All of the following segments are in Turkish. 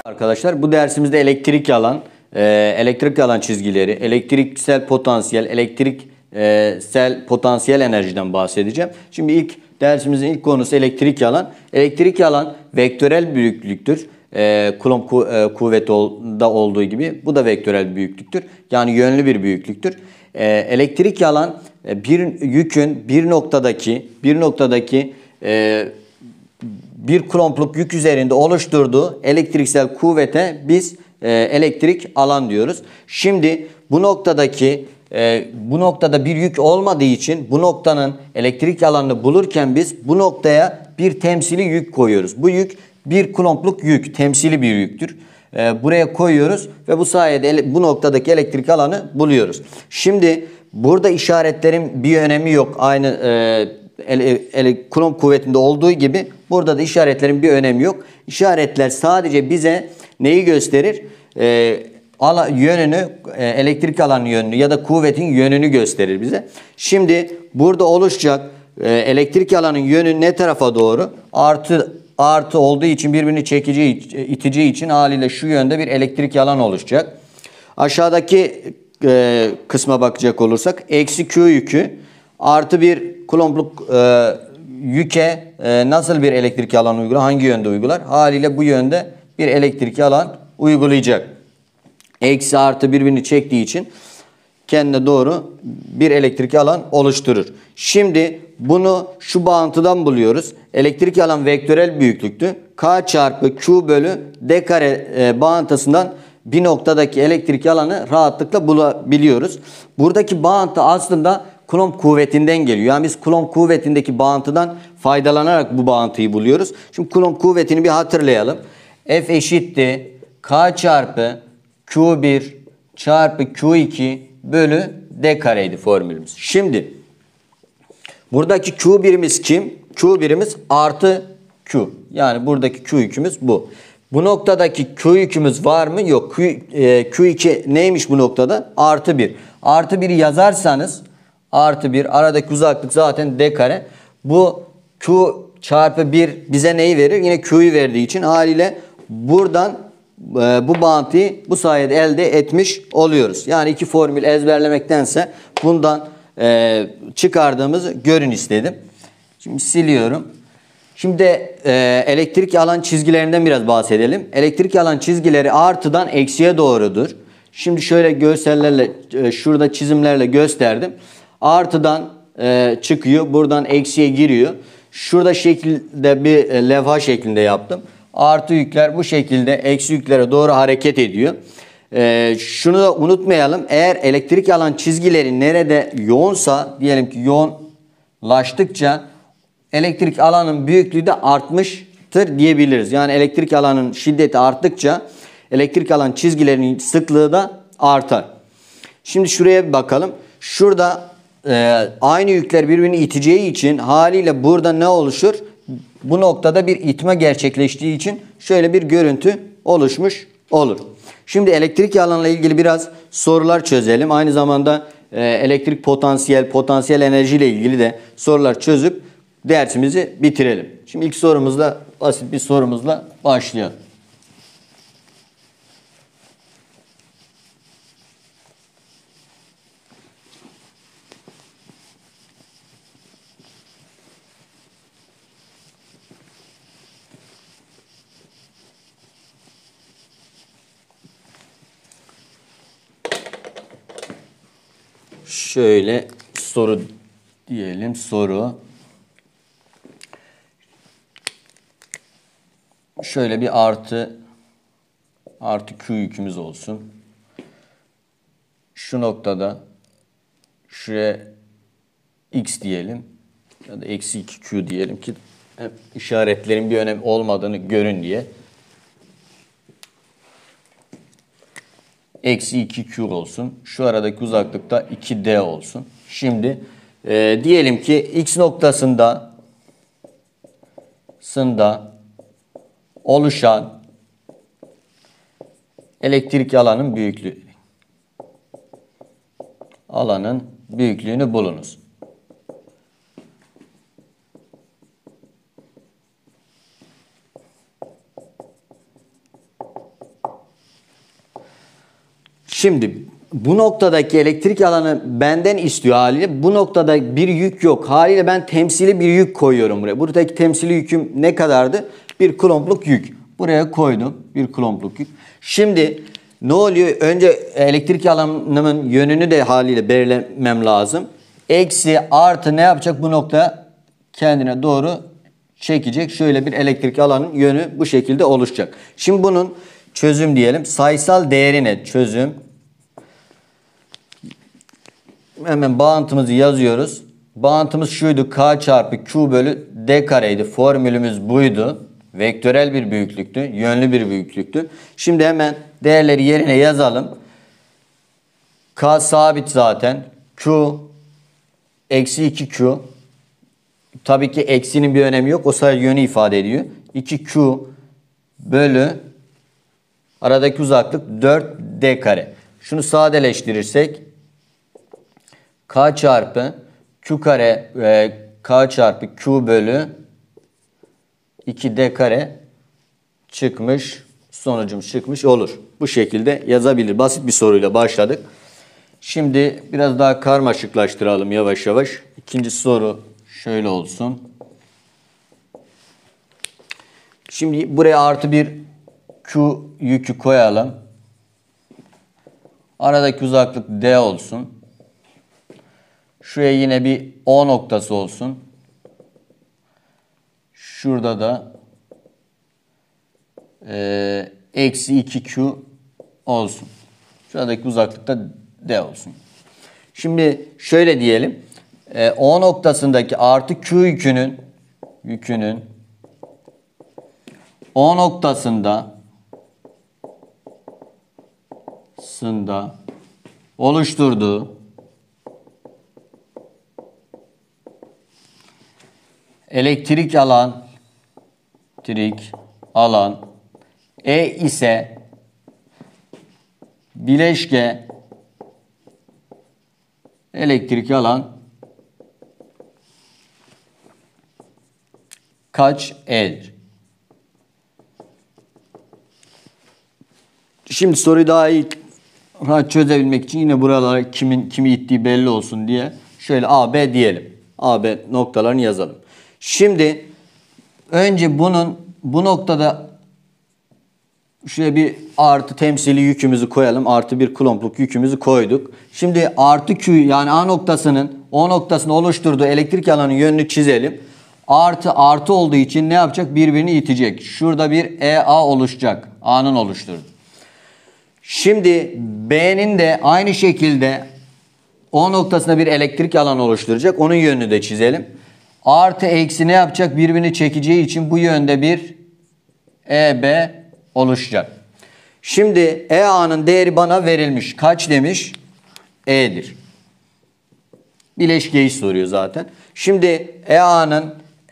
Arkadaşlar bu dersimizde elektrik alan çizgileri, elektriksel potansiyel enerjiden bahsedeceğim. Şimdi dersimizin ilk konusu elektrik alan. Elektrik alan vektörel büyüklüktür. Coulomb kuvvetinde olduğu gibi bu da vektörel büyüklüktür. Yani yönlü bir büyüklüktür. Elektrik alan bir yükün bir noktadaki bir Coulomb'luk yük üzerinde oluşturduğu elektriksel kuvvete biz elektrik alan diyoruz. Şimdi bu noktada bir yük olmadığı için bu noktanın elektrik alanını bulurken biz bu noktaya bir temsili yük koyuyoruz. Bu yük bir Coulomb'luk yük, temsili bir yüktür. Buraya koyuyoruz ve bu sayede bu noktadaki elektrik alanı buluyoruz. Şimdi burada işaretlerin bir önemi yok. Aynı Coulomb kuvvetinde olduğu gibi burada da işaretlerin bir önemi yok. İşaretler sadece bize neyi gösterir? Yönünü, elektrik alanın yönünü ya da kuvvetin yönünü gösterir bize. Şimdi burada oluşacak elektrik alanın yönü ne tarafa doğru? Artı olduğu için birbirini iteceği için haliyle şu yönde bir elektrik alan oluşacak. Aşağıdaki kısma bakacak olursak eksi Q yükü artı bir Coulomb'luk yüke nasıl bir elektrik alan uygular? Hangi yönde uygular? Haliyle bu yönde bir elektrik alan uygulayacak. Eksi artı birbirini çektiği için kendine doğru bir elektrik alan oluşturur. Şimdi bunu şu bağıntıdan buluyoruz. Elektrik alan vektörel büyüklüktü. K çarpı Q bölü D kare bağıntısından bir noktadaki elektrik alanı rahatlıkla bulabiliyoruz. Buradaki bağıntı aslında Coulomb kuvvetinden geliyor. Yani biz Coulomb kuvvetindeki bağıntıdan faydalanarak bu bağıntıyı buluyoruz. Şimdi Coulomb kuvvetini bir hatırlayalım. F eşitti K çarpı Q1 çarpı Q2 bölü D kareydi formülümüz. Şimdi buradaki Q birimiz kim? Q birimiz artı Q. Yani buradaki Q yükümüz bu. Bu noktadaki Q yükümüz var mı? Yok. Q2 neymiş bu noktada? Artı 1. Artı 1'i yazarsanız artı 1 aradaki uzaklık zaten D kare. Bu Q çarpı 1 bize neyi verir? Yine Q'yu verdiği için haliyle buradan bu bağıntıyı bu sayede elde etmiş oluyoruz. Yani iki formül ezberlemektense bundan çıkardığımızı görün istedim. Şimdi siliyorum. Şimdi elektrik alan çizgilerinden biraz bahsedelim. Elektrik alan çizgileri artıdan eksiye doğrudur. Şimdi şöyle görsellerle şurada çizimlerle gösterdim. Artıdan çıkıyor. Buradan eksiye giriyor. Şurada şekilde bir levha şeklinde yaptım. Artı yükler bu şekilde eksi yüklere doğru hareket ediyor. Şunu da unutmayalım. Eğer elektrik alan çizgileri nerede yoğunsa, diyelim ki yoğunlaştıkça elektrik alanın büyüklüğü de artmıştır diyebiliriz. Yani elektrik alanın şiddeti arttıkça elektrik alan çizgilerinin sıklığı da artar. Şimdi şuraya bir bakalım. Şurada aynı yükler birbirini iteceği için haliyle burada ne oluşur? Bu noktada bir itme gerçekleştiği için şöyle bir görüntü oluşmuş olur. Şimdi elektrik alanla ilgili biraz sorular çözelim. Aynı zamanda elektrik potansiyel enerji ile ilgili de sorular çözüp dersimizi bitirelim. Şimdi ilk sorumuzla, basit bir sorumuzla başlayalım. Şöyle soru diyelim. Soru. Şöyle bir artı Q yükümüz olsun. Şu noktada şuraya X diyelim. Ya da eksi 2Q diyelim ki işaretlerin bir önemi olmadığını görün diye. Eksi 2Q olsun. Şu aradaki uzaklıkta 2D olsun. Şimdi diyelim ki X noktasında oluşan elektrik alanın büyüklüğünü bulunuz. Şimdi bu noktadaki elektrik alanı benden istiyor haliyle. Bu noktada bir yük yok. Haliyle ben temsili bir yük koyuyorum buraya. Buradaki temsili yüküm ne kadardı? Bir kulompluk yük. Buraya koydum. Bir kulompluk yük. Şimdi ne oluyor? Önce elektrik alanımın yönünü de haliyle belirlemem lazım. Eksi artı ne yapacak? Bu nokta kendine doğru çekecek. Şöyle bir elektrik alanın yönü bu şekilde oluşacak. Şimdi bunun çözüm diyelim. Sayısal değerine çözüm. Hemen bağıntımızı yazıyoruz. Bağıntımız şuydu. K çarpı Q bölü D kareydi. Formülümüz buydu. Vektörel bir büyüklüktü. Yönlü bir büyüklüktü. Şimdi hemen değerleri yerine yazalım. K sabit zaten. Q eksi 2Q. Tabii ki eksinin bir önemi yok. O sadece yönü ifade ediyor. 2Q bölü aradaki uzaklık 4D kare. Şunu sadeleştirirsek K çarpı Q kare K çarpı Q bölü 2D kare çıkmış. Sonucum çıkmış olur. Bu şekilde yazabilir. Basit bir soruyla başladık. Şimdi biraz daha karmaşıklaştıralım yavaş yavaş. İkinci soru şöyle olsun. Şimdi buraya artı bir Q yükü koyalım. Aradaki uzaklık D olsun. Şuraya yine bir O noktası olsun. Şurada da eksi 2Q olsun. Şuradaki uzaklıkta D olsun. Şimdi şöyle diyelim. O noktasındaki artı Q yükünün O noktasında oluşturduğu elektrik alan E ise bileşke elektrik alan kaç E'dir? Şimdi soruyu daha iyi çözebilmek için yine buralara kimi ittiği belli olsun diye şöyle A, B diyelim. A, B noktalarını yazalım. Şimdi önce bu noktada şuraya bir artı temsili yükümüzü koyalım. Artı bir kulompluk yükümüzü koyduk. Şimdi artı Q yani A noktasının O noktasını oluşturduğu elektrik alanın yönünü çizelim. Artı olduğu için ne yapacak? Birbirini itecek. Şurada bir EA oluşacak. A'nın oluşturduğu. Şimdi B'nin de aynı şekilde O noktasında bir elektrik alan oluşturacak. Onun yönünü de çizelim. Artı eksi ne yapacak? Birbirini çekeceği için bu yönde bir EB oluşacak. Şimdi EA'nın değeri bana verilmiş. Kaç demiş? E'dir. Bileşkeyi soruyor zaten. Şimdi EA'nın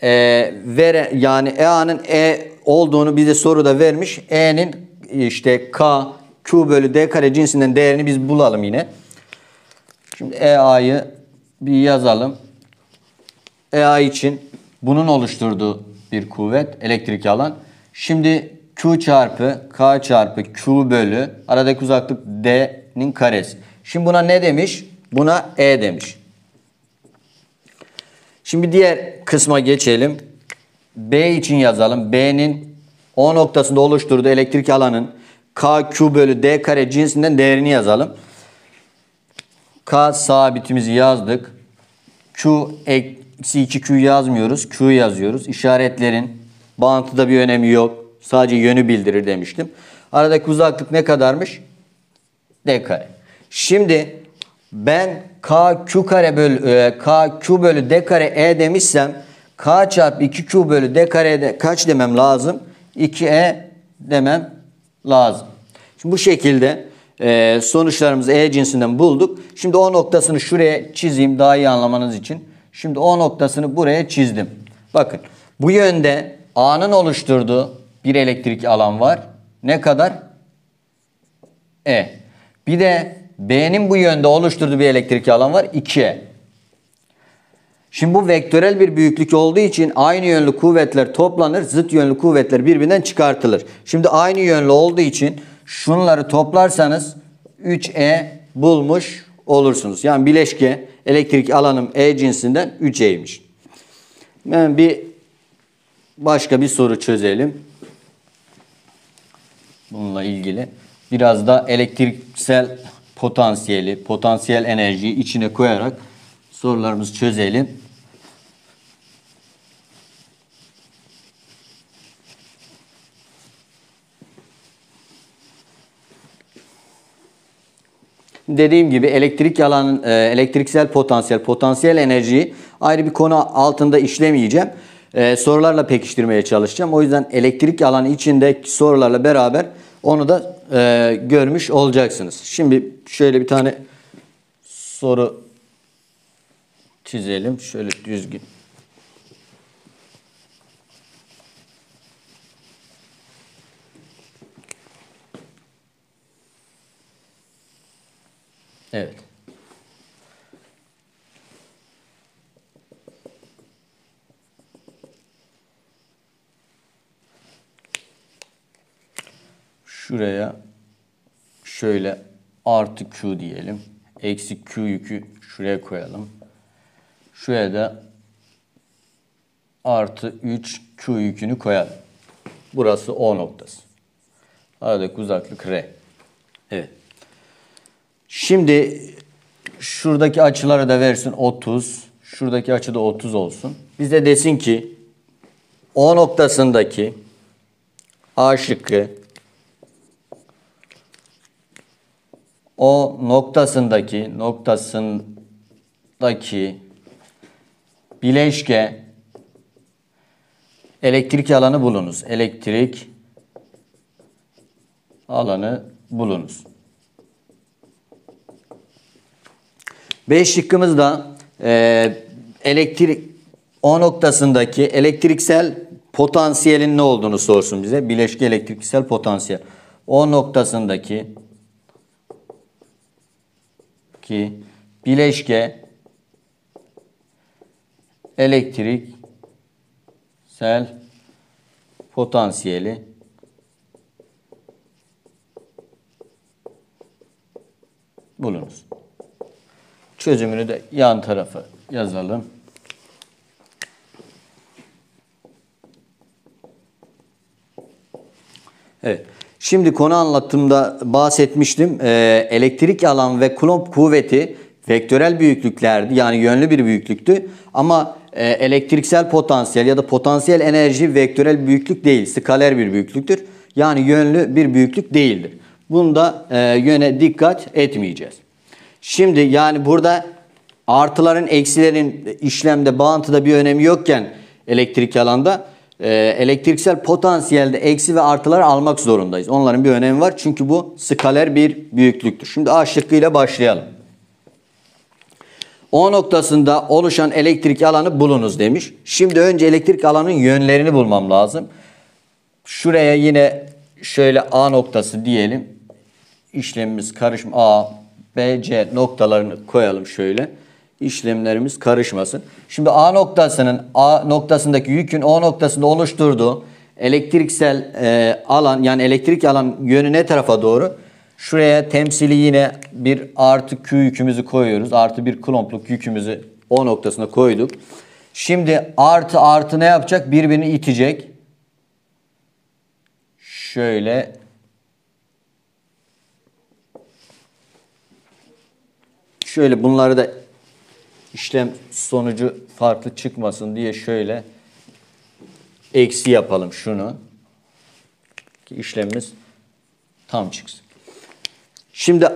EA'nın E olduğunu bize soruda vermiş. E'nin işte K, Q bölü D kare cinsinden değerini biz bulalım yine. Şimdi EA'yı bir yazalım. EA için bunun oluşturduğu bir kuvvet, elektrik alan. Şimdi Q çarpı K çarpı Q bölü aradaki uzaklık D'nin karesi. Şimdi buna ne demiş? Buna E demiş. Şimdi diğer kısma geçelim. B için yazalım. B'nin O noktasında oluşturduğu elektrik alanın K, Q bölü D kare cinsinden değerini yazalım. K sabitimizi yazdık. Q eksi 2Q yazmıyoruz. Q yazıyoruz. İşaretlerin bağıntıda bir önemi yok. Sadece yönü bildirir demiştim. Aradaki uzaklık ne kadarmış? D kare. Şimdi ben K Q bölü D kare E demişsem K çarpı 2Q bölü D kare'de kaç demem lazım? 2E demem lazım. Şimdi bu şekilde sonuçlarımızı E cinsinden bulduk. Şimdi O noktasını şuraya çizeyim daha iyi anlamanız için. Şimdi O noktasını buraya çizdim. Bakın bu yönde A'nın oluşturduğu bir elektrik alan var. Ne kadar? E. Bir de B'nin bu yönde oluşturduğu bir elektrik alan var. 2E. Şimdi bu vektörel bir büyüklük olduğu için aynı yönlü kuvvetler toplanır. Zıt yönlü kuvvetler birbirinden çıkartılır. Şimdi aynı yönlü olduğu için şunları toplarsanız 3E bulmuş olursunuz. Yani bileşke elektrik alanım E cinsinden 3E'ymiş. Hemen başka bir soru çözelim. Bununla ilgili. Biraz da elektriksel potansiyel enerjiyi içine koyarak sorularımızı çözelim. Dediğim gibi elektriksel potansiyel enerjiyi ayrı bir konu altında işlemeyeceğim. Sorularla pekiştirmeye çalışacağım. O yüzden elektrik alanı içindeki sorularla beraber onu da görmüş olacaksınız. Şimdi şöyle bir tane soru çizelim. Şöyle düzgün. Evet. Şuraya şöyle artı Q diyelim. Eksi Q yükü şuraya koyalım. Şuraya da artı 3 Q yükünü koyalım. Burası O noktası. Aradaki uzaklık R. Evet. Şimdi şuradaki açıları da versin 30. Şuradaki açı da 30 olsun. Bize desin ki O noktasındaki A şıkkı O noktasındaki bileşke elektrik alanı bulunuz. Elektrik alanı bulunuz. B şıkkımızda O noktasındaki elektriksel potansiyelin ne olduğunu sorsun bize. Bileşke elektriksel potansiyel. O noktasındaki bileşke elektriksel potansiyeli bulunuz. Çözümünü de yan tarafa yazalım. Evet. Şimdi konu anlatımda bahsetmiştim. Elektrik alan ve Coulomb kuvveti vektörel büyüklüklerdi. Yani yönlü bir büyüklüktü. Ama elektriksel potansiyel ya da potansiyel enerji vektörel büyüklük değil. Skaler bir büyüklüktür. Yani yönlü bir büyüklük değildir. Bunda yöne dikkat etmeyeceğiz. Şimdi yani burada artıların eksilerin işlemde bağıntıda bir önemi yokken elektrik alanda elektriksel potansiyelde eksi ve artılar almak zorundayız. Onların bir önemi var. Çünkü bu skaler bir büyüklüktür. Şimdi A şıkkıyla başlayalım. O noktasında oluşan elektrik alanı bulunuz demiş. Şimdi önce elektrik alanın yönlerini bulmam lazım. Şuraya yine şöyle A noktası diyelim. İşlemimiz karışma A, B, C noktalarını koyalım şöyle. İşlemlerimiz karışmasın. Şimdi A noktasındaki yükün O noktasında oluşturduğu elektriksel alan yani elektrik alan yönü ne tarafa doğru? Şuraya temsili yine bir artı Q yükümüzü koyuyoruz. Artı bir Coulomb'luk yükümüzü O noktasına koyduk. Şimdi artı ne yapacak? Birbirini itecek. Şöyle bunları da işlem sonucu farklı çıkmasın diye şöyle eksi yapalım şunu. Ki işlemimiz tam çıksın. Şimdi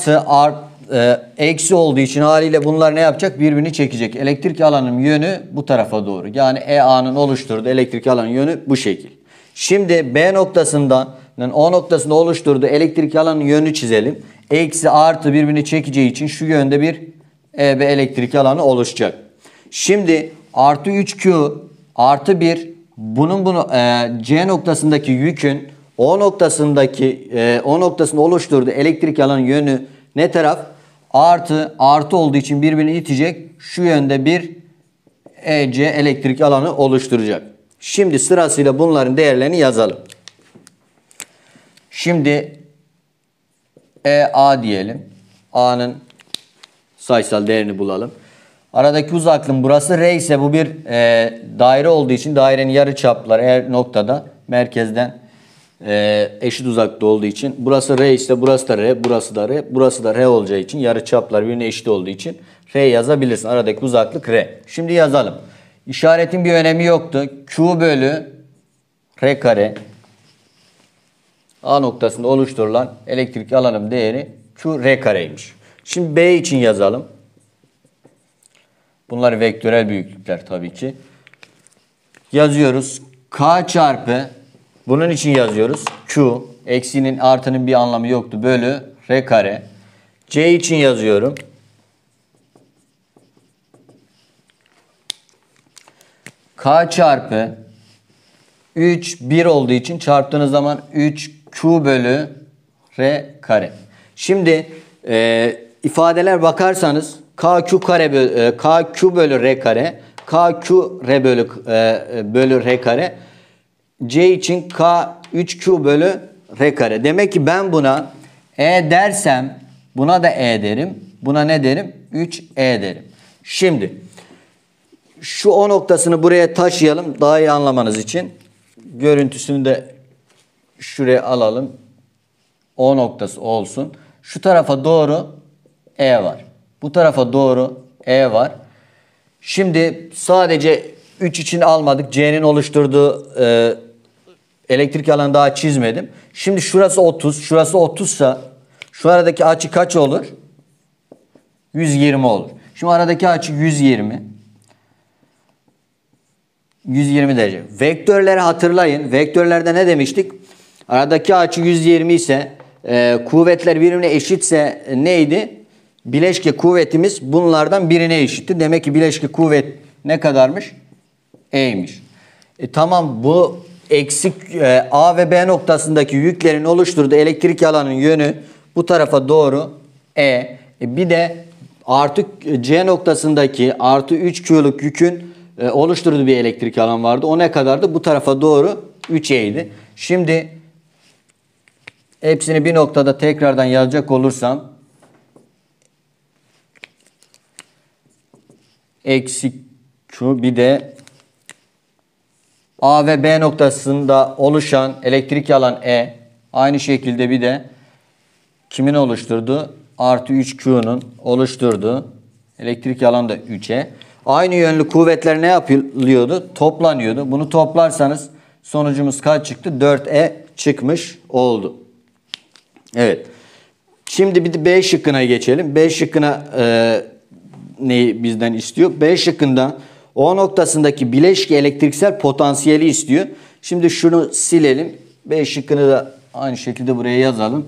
eksi olduğu için haliyle bunlar ne yapacak? Birbirini çekecek. Elektrik alanının yönü bu tarafa doğru. Yani EA'nın oluşturduğu elektrik alanının yönü bu şekil. Şimdi B noktasından O noktasında oluşturduğu elektrik alanının yönünü çizelim. Eksi artı birbirini çekeceği için şu yönde bir EB elektrik alanı oluşacak. Şimdi artı 3Q artı 1 C noktasındaki yükün O noktasında oluşturduğu elektrik alanın yönü ne taraf? Artı olduğu için birbirini itecek. Şu yönde bir EC elektrik alanı oluşturacak. Şimdi sırasıyla bunların değerlerini yazalım. Şimdi EA diyelim. A'nın sayısal değerini bulalım. Aradaki uzaklığım burası R ise bu bir daire olduğu için dairenin yarıçapları eğer noktada merkezden eşit uzakta olduğu için burası R ise burası da R, burası da R, burası da R olacağı için yarıçaplar birbirine eşit olduğu için R yazabilirsin. Aradaki uzaklık R. Şimdi yazalım. İşaretin bir önemi yoktu. Q bölü R kare A noktasında oluşturulan elektrik alanım değeri Q R kareymiş. Şimdi B için yazalım. Bunlar vektörel büyüklükler tabii ki. Yazıyoruz. K çarpı bunun için yazıyoruz. Q eksinin artının bir anlamı yoktu. Bölü R kare. C için yazıyorum. K çarpı 3 1 olduğu için çarptığınız zaman 3Q bölü R kare. Şimdi ifadeler bakarsanız KQ kare KQ bölü R kare KQ R bölü R kare C için K 3Q bölü R kare. Demek ki ben buna E dersem buna da E derim. Buna ne derim? 3E derim. Şimdi şu O noktasını buraya taşıyalım daha iyi anlamanız için. Görüntüsünü de şuraya alalım. O noktası olsun. Şu tarafa doğru E var. Bu tarafa doğru E var. Şimdi sadece 3 için almadık. C'nin oluşturduğu elektrik alanı daha çizmedim. Şimdi şurası 30. Şurası 30 ise şu aradaki açı kaç olur? 120 olur. Şimdi aradaki açı 120. 120 derece. Vektörleri hatırlayın. Vektörlerde ne demiştik? Aradaki açı 120 ise kuvvetler birbirine eşitse neydi? Bileşke kuvvetimiz bunlardan birine eşitti. Demek ki bileşke kuvvet ne kadarmış? E'ymiş. Tamam bu eksik A ve B noktasındaki yüklerin oluşturduğu elektrik alanının yönü bu tarafa doğru E. Bir de artı C noktasındaki artı 3Q'luk yükün oluşturduğu bir elektrik alan vardı. O ne kadardı? Bu tarafa doğru 3E'ydi. Şimdi hepsini bir noktada tekrardan yazacak olursam eksi Q bir de A ve B noktasında oluşan elektrik alan E aynı şekilde bir de kimin oluşturduğu? Artı 3Q'nun oluşturduğu elektrik alan da 3E. Aynı yönlü kuvvetler ne yapılıyordu? Toplanıyordu. Bunu toplarsanız sonucumuz kaç çıktı? 4E çıkmış oldu. Evet. Şimdi bir de B şıkkına geçelim. B şıkkına neyi bizden istiyor? B şıkkında O noktasındaki bileşke elektriksel potansiyeli istiyor. Şimdi şunu silelim. B şıkkını da aynı şekilde buraya yazalım.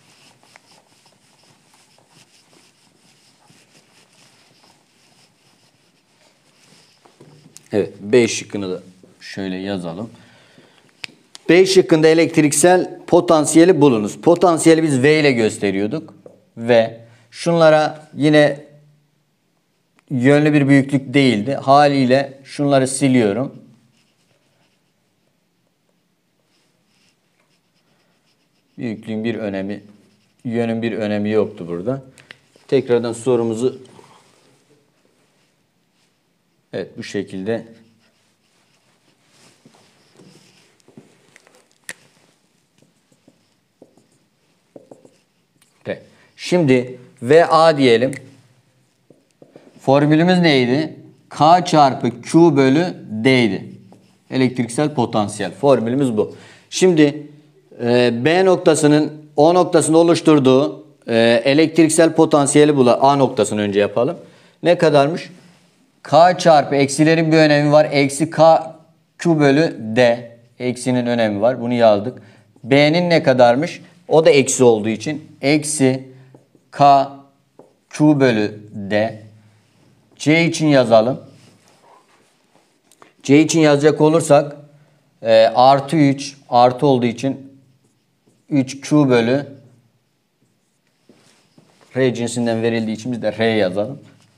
Evet, B şıkkını da şöyle yazalım. B şıkkında elektriksel potansiyeli bulunuz. Potansiyeli biz V ile gösteriyorduk. Ve şunlara yine yönlü bir büyüklük değildi. Haliyle şunları siliyorum. Büyüklüğün bir önemi, yönün bir önemi yoktu burada. Tekrardan sorumuzu evet bu şekilde evet. Şimdi VA diyelim. Formülümüz neydi? K çarpı Q bölü D'ydi. Elektriksel potansiyel. Formülümüz bu. Şimdi B noktasının O noktasında oluşturduğu elektriksel potansiyeli bulalım. A noktasını önce yapalım. Ne kadarmış? K çarpı eksilerin bir önemi var. Eksi K Q bölü D. Eksinin önemi var. Bunu yazdık. B'nin ne kadarmış? O da eksi olduğu için. Eksi K Q bölü D. C için yazalım. C için yazacak olursak artı 3 artı olduğu için 3Q bölü R cinsinden verildiği için biz de R yazalım.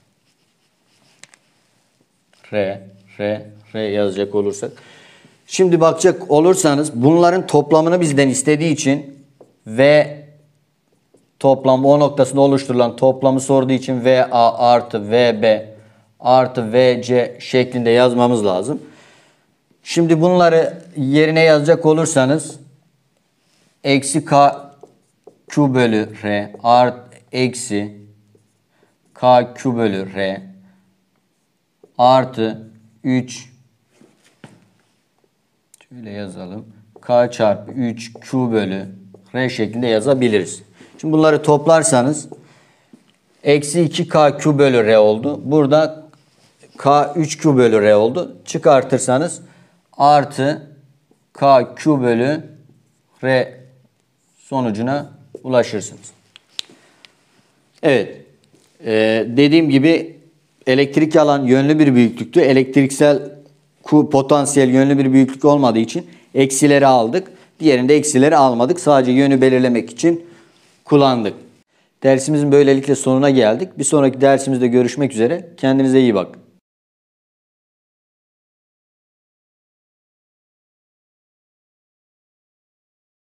R yazacak olursak. Şimdi bakacak olursanız bunların toplamını bizden istediği için V toplam O noktasında oluşturulan toplamı sorduğu için VA artı VB artı VC şeklinde yazmamız lazım. Şimdi bunları yerine yazacak olursanız eksi K Q bölü R artı eksi K Q bölü R artı 3 şöyle yazalım. K çarpı 3 Q bölü R şeklinde yazabiliriz. Şimdi bunları toplarsanız eksi 2K Q bölü R oldu. Burada K 3Q bölü R oldu. Çıkartırsanız artı K Q bölü R sonucuna ulaşırsınız. Evet. Dediğim gibi elektrik alan yönlü bir büyüklüktü. Elektriksel potansiyel yönlü bir büyüklük olmadığı için eksileri aldık. Diğerinde eksileri almadık. Sadece yönü belirlemek için kullandık. Dersimizin böylelikle sonuna geldik. Bir sonraki dersimizde görüşmek üzere. Kendinize iyi bakın.